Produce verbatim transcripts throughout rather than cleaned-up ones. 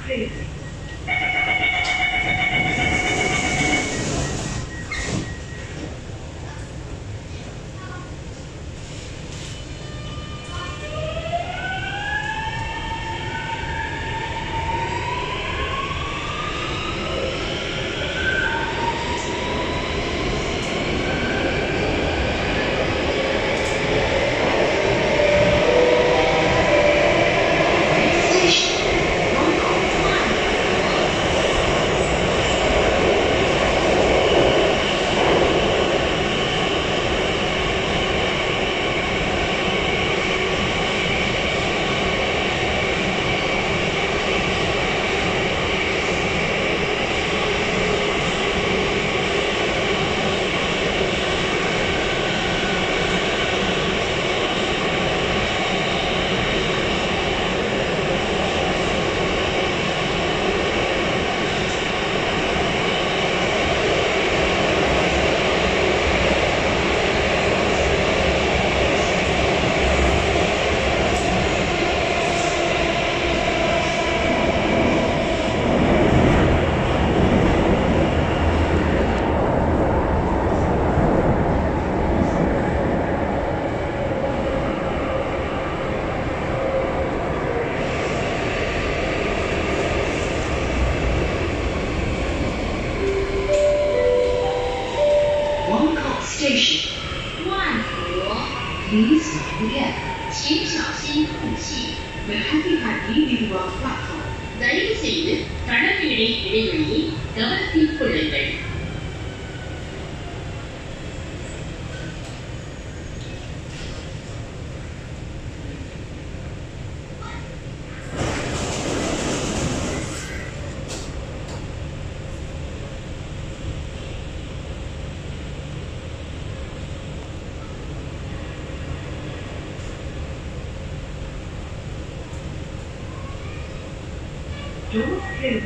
crazy. Station. 万和 Please not forget. 请小心空气 The happy individual platform. தயவு செய்து கடற்கரை இடைவெளியை கவனத்தில் கொள்ளுங்கள். Doors closing.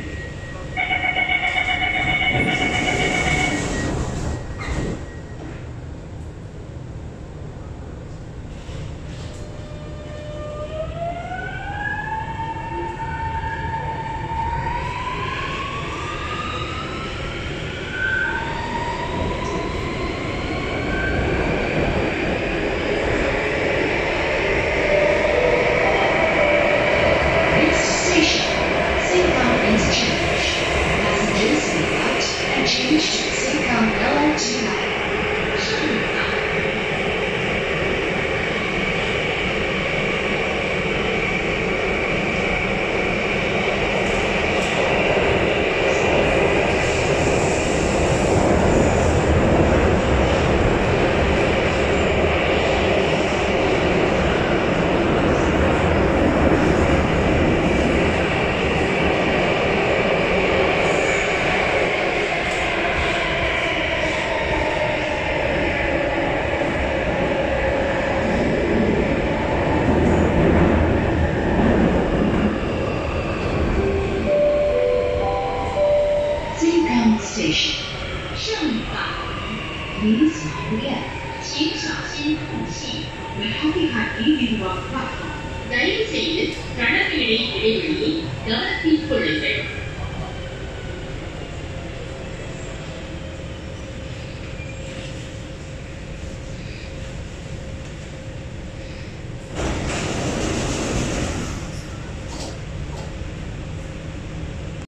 Station. 盛港 Please not forget. 请小心空气 The happy individual platform. தயவு செய்து கடற்கரை இடைவெளியை கவனத்தில் கொள்ளுங்கள்.